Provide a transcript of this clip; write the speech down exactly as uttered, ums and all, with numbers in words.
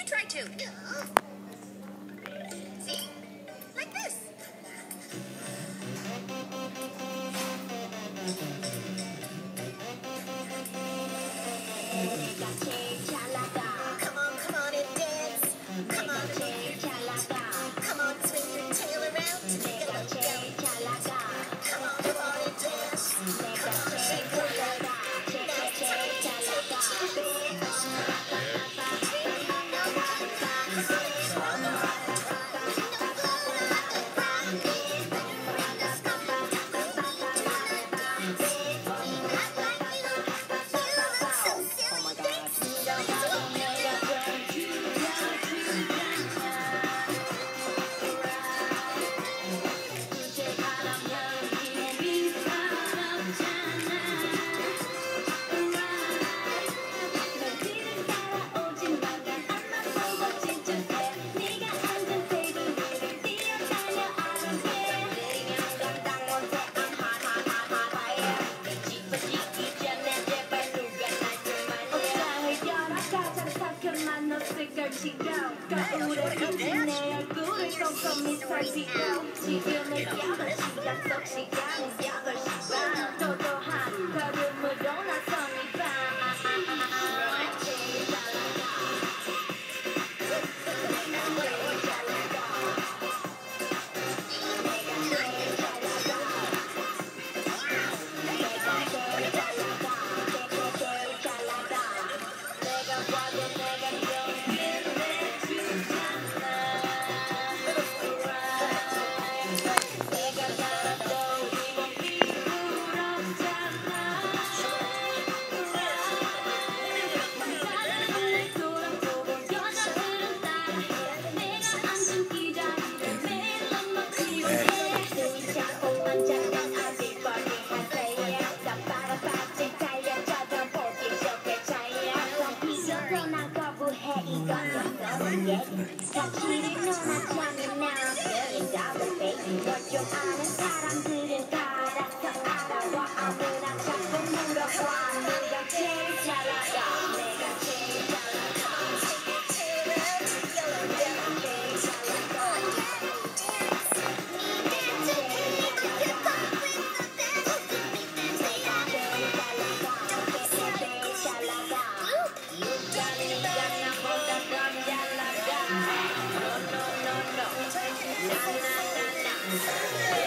You try to. See? Like this. Come on, come on and dance. Come on, come on, swing your tail around. Take a look out. Come on, come on and dance. Shake your leg. 거울에 비친 내 얼굴을 꼼꼼히 살피고 지금은 여덟 시 약속 시간은 여덟 시 반 도도한 걸음으로 나선 이 밤 사실은 너만 나 million dollar baby 너좀 아는 사람들은 다 알아서 알아와 아무나 자꾸 물어봐 내가 제일 잘 알아 내가 제일 잘 알아 내가 제일 잘 알아